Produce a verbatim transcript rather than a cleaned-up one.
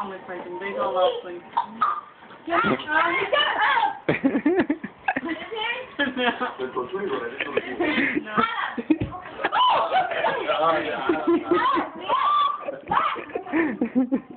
on my person. They go last week. No. No.